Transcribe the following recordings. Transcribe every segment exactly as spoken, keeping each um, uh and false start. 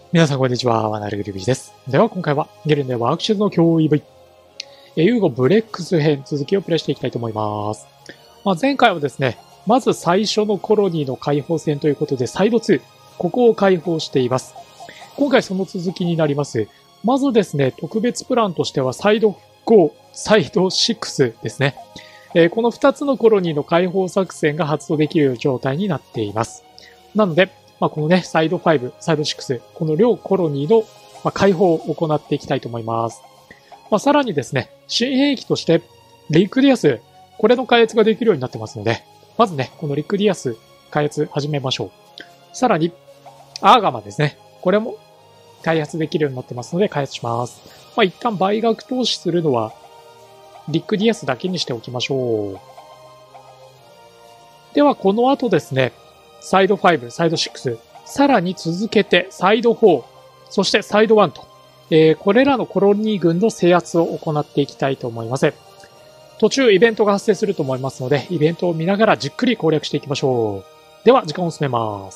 皆さんこんにちは、ワナルグルビーです。では今回はゲルンでワークシューズの脅威 ブイ、ユーゴブレックス編続きをプレイしていきたいと思います。まあ、前回はですね、まず最初のコロニーの解放戦ということでサイドツー、ここを解放しています。今回その続きになります。まずですね、特別プランとしてはサイドご、サイドろくですね。えー、このふたつのコロニーの解放作戦が発動できる状態になっています。なので、まあ、このね、サイドご、サイドろく、この両コロニーの解放を行っていきたいと思います。まあ、さらにですね、新兵器として、リックディアス、これの開発ができるようになってますので、まずね、このリックディアス開発始めましょう。さらに、アーガマですね。これも開発できるようになってますので開発します。まあ、一旦倍額投資するのは、リックディアスだけにしておきましょう。では、この後ですね、サイドご、サイドろく、さらに続けてサイドよん、そしてサイドいちと、えー、これらのコロニー軍の制圧を行っていきたいと思います。途中イベントが発生すると思いますので、イベントを見ながらじっくり攻略していきましょう。では、時間を進めます。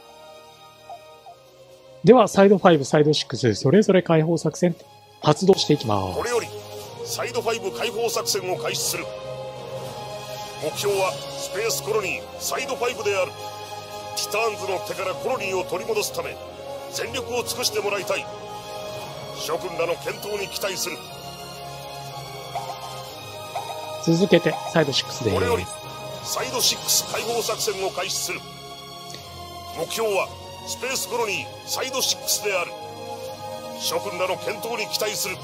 では、サイドご、サイドろく、それぞれ解放作戦、発動していきます。 これより、サイドご解放作戦を開始する。目標は、スペースコロニー、サイドごである。ティターンズの手からコロニーを取り戻すため、全力を尽くしてもらいたい。諸君らの健闘に期待する。 続けて、サイドろくです。 これより、サイドろく解放作戦を開始する。目標は、スペースコロニー、サイドろくである。諸君らの健闘に期待する。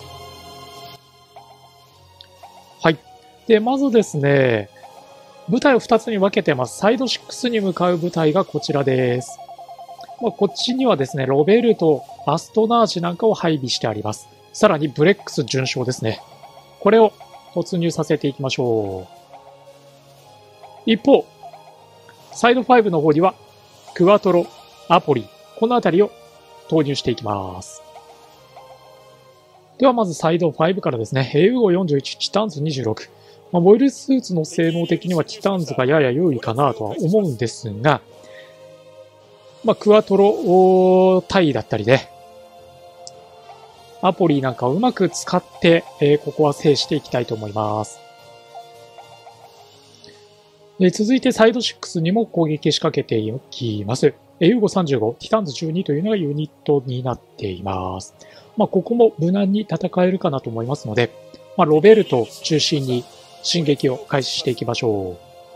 はい。で、まずですね、部隊をふたつに分けてます。サイドろくに向かう部隊がこちらです。まあ、こっちにはですね、ロベルト、アストナージなんかを配備してあります。さらにブレックス準将ですね。これを突入させていきましょう。一方、サイドごの方には、クワトロ、アポリ、このあたりを投入していきます。ではまずサイドごからですね、エーユーゴよんじゅういち、チタンズにじゅうろく。まあ、ボイルスーツの性能的にはチタンズがやや優位かなとは思うんですが、まあ、クワトロ対だったりで、アポリなんかをうまく使って、えー、ここは制していきたいと思います。で続いてサイドろくにも攻撃仕掛けていきます。エーユーゴさんじゅうご、ティタンズじゅうにというのがユニットになっています。まあ、ここも無難に戦えるかなと思いますので、まあ、ロベルトを中心に進撃を開始していきましょう。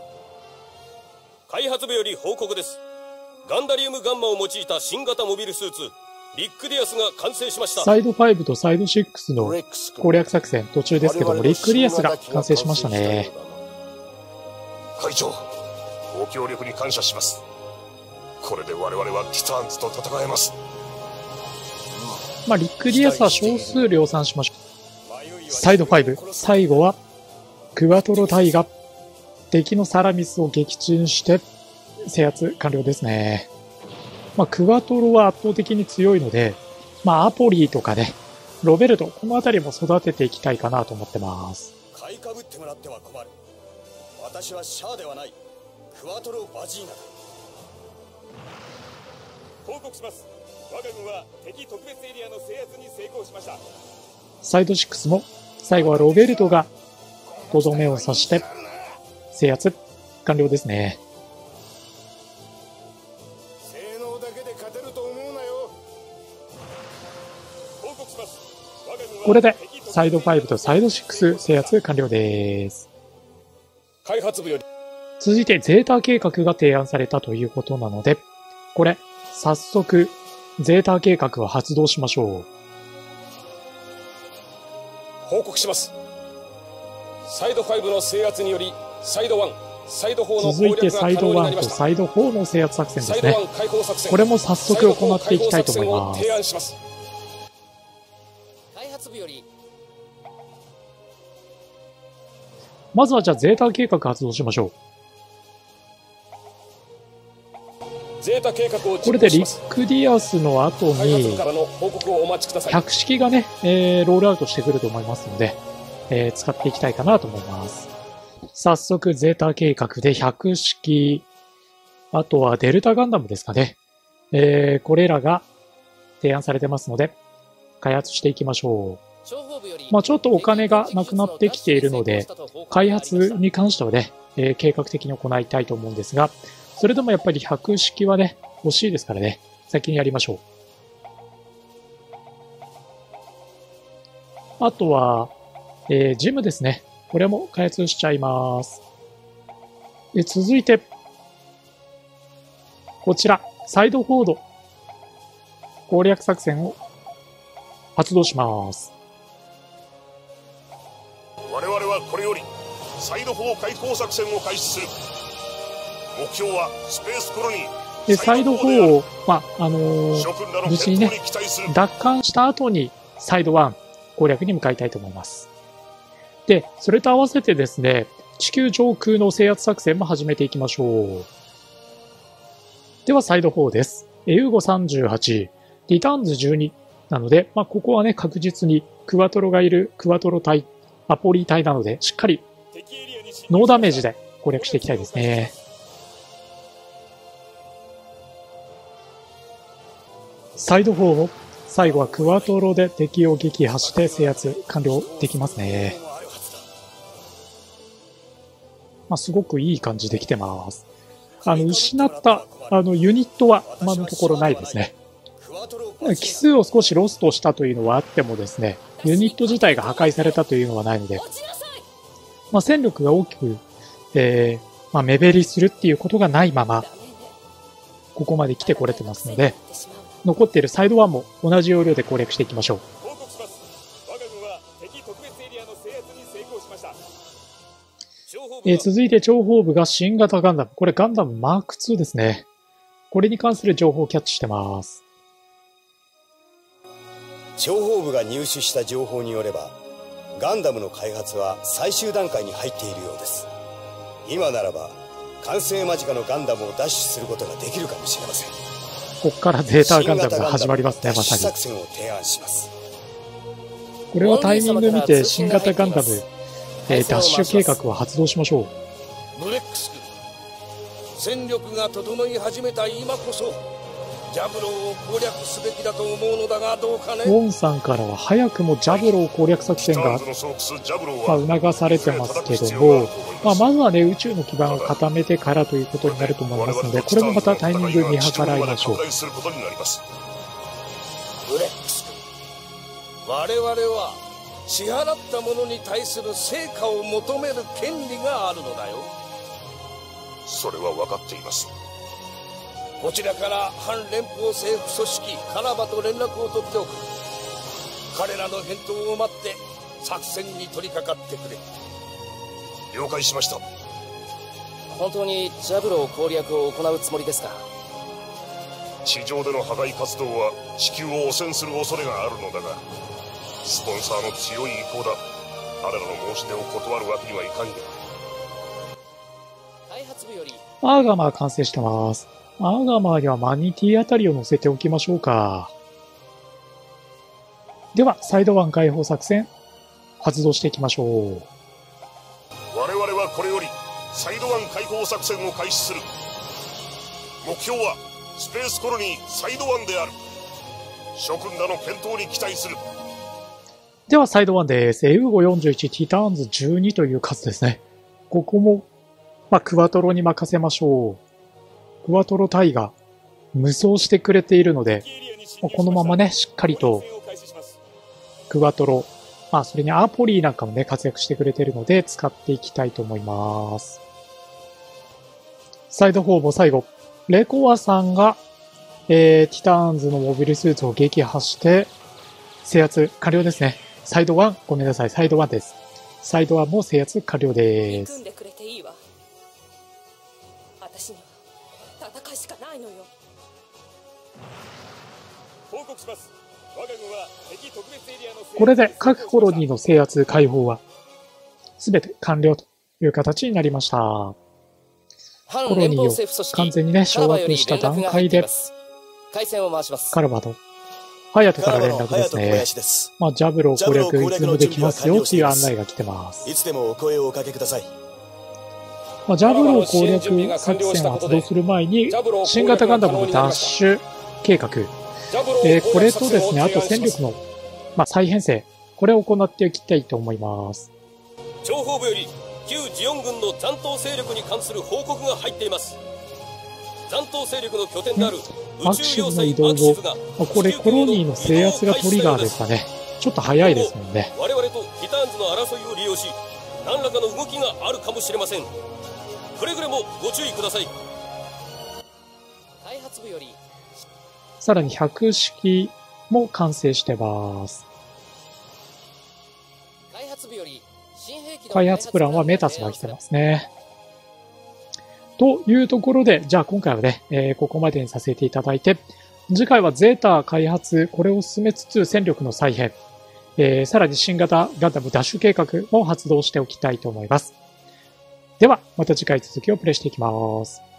開発部より報告です。ガンダリウムガンマを用いた新型モビルスーツ、リックディアスが完成しました。 サイドごとサイドろくの攻略作戦途中ですけども、リックディアスが完成しましたね。 会長、ご協力に感謝します。これで我々はティターンズと戦えます。 まあ、リックディアスは少数量産しましょう。サイドご、最後はクワトロ隊が敵のサラミスを撃沈して制圧完了ですね。まあ、クワトロは圧倒的に強いので、まあ、アポリーとかね、ロベルト、このあたりも育てていきたいかなと思ってます。 買いかぶってもらっては困る。私はシャアではない。クワトロ・バジーナだ。報告します。我が軍は敵特別エリアの制圧に成功しました。 サイドろくも最後はロベルトがとどめを刺して制圧完了ですね。 性能だけで勝てると思うなよ。 報告します。我が軍はこれでサイドごとサイドろく制圧完了です。 開発部より続いてゼータ計画が提案されたということなので、これ早速ゼータ計画を発動しましょう。 報告します。サイドごの制圧によりサイドいち、サイドよんの続いて攻略が可サイドいちと能になりました。 サイドよんの制圧作戦でサイドすね。 いち解放作戦、 これも早速行っていきたいと思います。 提案します。 開発部よりまずはじゃあゼータ計画発動しましょう。 ゼータ計画をこれでリックディアスの後にからの報告をお待ちください。 百式がね、えー、ロールアウトしてくると思いますので、えー、使っていきたいかなと思います。早速ゼータ計画で百式、あとはデルタガンダムですかね。えー、これらが提案されてますので、開発していきましょう。まあちょっとお金がなくなってきているので、開発に関してはね、えー、計画的に行いたいと思うんですが、それでもやっぱり百式はね、欲しいですからね、先にやりましょう。あとは、えー、ジムですね。これも開発しちゃいます。え続いて、こちら、サイドフォード攻略作戦を発動します。 我々はこれよりサイドフォー開放作戦を開始する。目標はスペースコロニー。 で、サイドフォーを、まあ、あのー、無事にね、奪還した後にサイドワン攻略に向かいたいと思います。で、それと合わせてですね、地球上空の制圧作戦も始めていきましょう。では、サイドフォーです。ユーゴさんじゅうはち、リターンズじゅうになので、まあ、ここはね、確実にクワトロがいるクワトロ隊、アポリー隊なので、しっかりノーダメージで攻略していきたいですね。サイドフォーも最後はクワトロで敵を撃破して制圧完了できますね。まあ、すごくいい感じできてます。あの、失った、あの、ユニットは今のところないですね。奇数を少しロストしたというのはあってもですね、ユニット自体が破壊されたというのはないので、まあ、戦力が大きく、えー、まあ、目減りするっていうことがないまま、ここまで来てこれてますので、残っているサイドワンも同じ要領で攻略していきましょう。えー、続いて諜報部が新型ガンダム。これガンダムマークツーですね。これに関する情報をキャッチしてます。 諜報部が入手した情報によれば、ガンダムの開発は最終段階に入っているようです。今ならば完成間近のガンダムを奪取することができるかもしれません。 ここからゼータガンダムが始まりますね、まさに。 作戦を提案します。 これはタイミング見て新型ガンダム、えー、ダッシュ計画を発動しましょう。 ブレックス君、戦力が整い始めた今こそジャブローを攻略すべきだと思うのだがどうかね。 ウォンさんからは早くもジャブロー攻略作戦が、まあ、促されてますけども、まあ、まずはね、宇宙の基盤を固めてからということになると思いますので、これもまたタイミング見計らいましょう。 ブレックス君、我々は支払ったものに対する成果を求める権利があるのだよ。 それは分かっています。 こちらから反連邦政府組織カナバと連絡を取っておく。彼らの返答を待って作戦に取り掛かってくれ。 了解しました。 本当にジャブロー攻略を行うつもりですか？ 地上での破壊活動は地球を汚染する恐れがあるのだが、スポンサーの強い意向だ。彼らの申し出を断るわけにはいかんよ。 開発部よりアーガマー完成してます。アーガマーにはマニティあたりを乗せておきましょうか。では、サイドワン開放作戦、発動していきましょう。 我々はこれより、サイドワン開放作戦を開始する。目標は、スペースコロニーサイドワンである。諸君らの検討に期待する。 では、サイドワンです。エウゴよんじゅういち、ティターンズじゅうにという数ですね。ここも、まあ、クワトロに任せましょう。クワトロ隊が無双してくれているので、このままね、しっかりと、クワトロ、まあ、それにアポリーなんかもね、活躍してくれているので、使っていきたいと思います。サイドフォーも最後、レコアさんが、えー、ティターンズのモビルスーツを撃破して、制圧完了ですね。サイドワン、ごめんなさい、サイドワンです。サイドワンも制圧完了です。 組んでくれていいわ。私には戦いしかないのよ。 報告します。我が軍は敵特別エリアのこれで各コロニーの制圧解放は全て完了という形になりました。コロニーを完全にね、掌握した段階で、カルバとハヤトから連絡ですね。まあ、ジャブロー攻略いつもできますよっていう案内が来てます。 いつでもお声をおかけください。 まあ、ジャブロー攻略作戦を発動する前に、新型ガンダムのダッシュ計画、 えー、これとですね、あと戦力の、まあ、再編成、これを行っていきたいと思います。 情報部より旧ジオン軍の残党勢力に関する報告が入っています。残党勢力の拠点であるアクシズの移動後、これコロニーの制圧がトリガーですかね。ちょっと早いですもんね。 我々とティターンズの争いを利用し、何らかの動きがあるかもしれません。くれぐれもご注意ください。 開発部よりさらに百式も完成してます。 開発部より新兵器の開発プランはメタスが来てますね。というところで、じゃあ今回はね、えー、ここまでにさせていただいて、次回はゼータ開発、これを進めつつ戦力の再編、えー、さらに新型ガンダムダッシュ計画も発動しておきたいと思います。では、また次回続きをプレイしていきます。